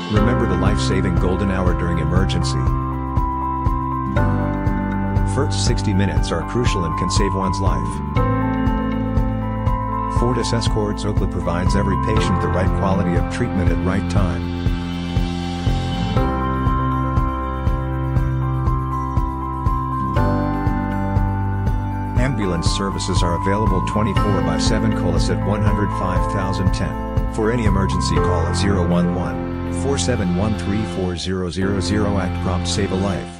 Remember the life-saving golden hour during emergency. First 60 minutes are crucial and can save one's life. Fortis Escorts Okhla provides every patient the right quality of treatment at right time. Ambulance services are available 24/7. Call us at 105,010. For any emergency, call at 011-471-3400. Act prompt, save a life.